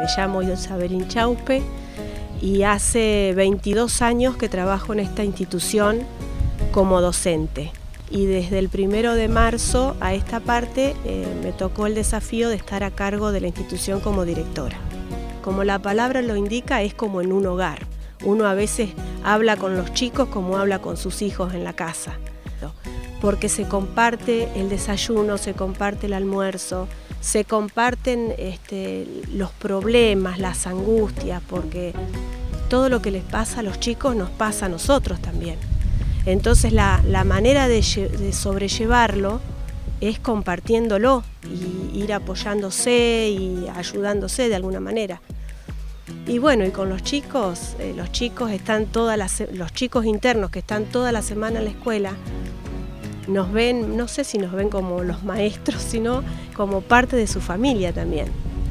Me llamo Isabel Chaupe y hace 22 años que trabajo en esta institución como docente. Y desde el 1 de marzo a esta parte me tocó el desafío de estar a cargo de la institución como directora. Como la palabra lo indica, es como en un hogar. Uno a veces habla con los chicos como habla con sus hijos en la casa, porque se comparte el desayuno, se comparte el almuerzo, se comparten los problemas, las angustias, porque todo lo que les pasa a los chicos nos pasa a nosotros también. Entonces la manera de sobrellevarlo es compartiéndolo y ir apoyándose y ayudándose de alguna manera. Y bueno, y con los chicos están los chicos internos que están toda la semana en la escuela, nos ven, no sé si nos ven como los maestros, sino como parte de su familia también.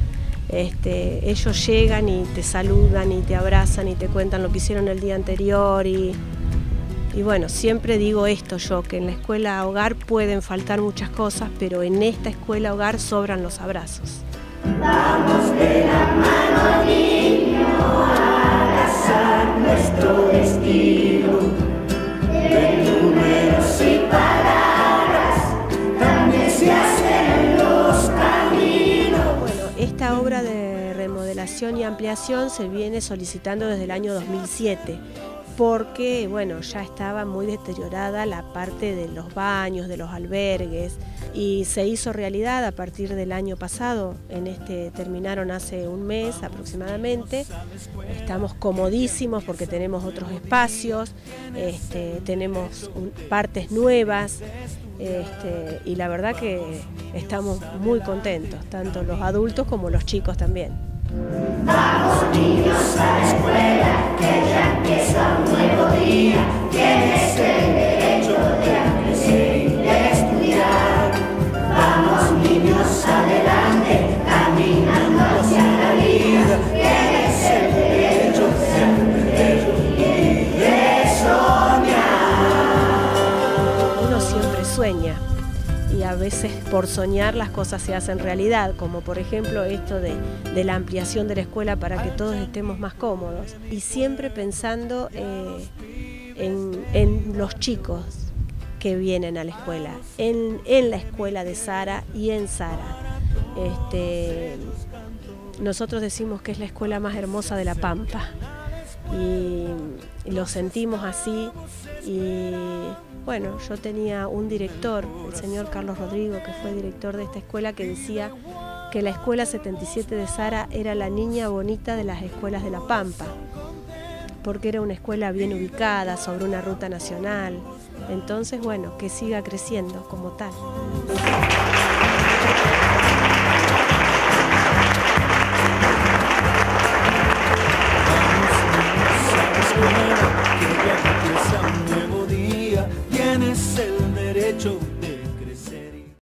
Ellos llegan y te saludan y te abrazan y te cuentan lo que hicieron el día anterior y bueno, siempre digo esto yo, que en la escuela hogar pueden faltar muchas cosas, pero en esta escuela hogar sobran los abrazos. Vamos de la mano, niño, a abrazar nuestro destino. De números y palabras también se hacen los caminos. Bueno, esta obra de remodelación y ampliación se viene solicitando desde el año 2007. Porque bueno, ya estaba muy deteriorada la parte de los baños, de los albergues, y se hizo realidad a partir del año pasado. Terminaron hace un mes aproximadamente. Estamos comodísimos porque tenemos otros espacios, tenemos partes nuevas, y la verdad que estamos muy contentos, tanto los adultos como los chicos también. Vamos niños a la escuela, que ya empieza un nuevo día. Tienes el derecho de aprender y de estudiar. Vamos niños adelante, caminando hacia la vida. Tienes el derecho de aprender y de soñar. Uno siempre sueña. Y a veces por soñar las cosas se hacen realidad, como por ejemplo esto de la ampliación de la escuela para que todos estemos más cómodos. Y siempre pensando en los chicos que vienen a la escuela, en la escuela de Sara y en Sara. Nosotros decimos que es la escuela más hermosa de La Pampa y lo sentimos así. Y bueno, yo tenía un director, el señor Carlos Rodrigo, que fue director de esta escuela, que decía que la escuela 77 de Sara era la niña bonita de las escuelas de La Pampa, porque era una escuela bien ubicada, sobre una ruta nacional. Entonces, bueno, que siga creciendo como tal.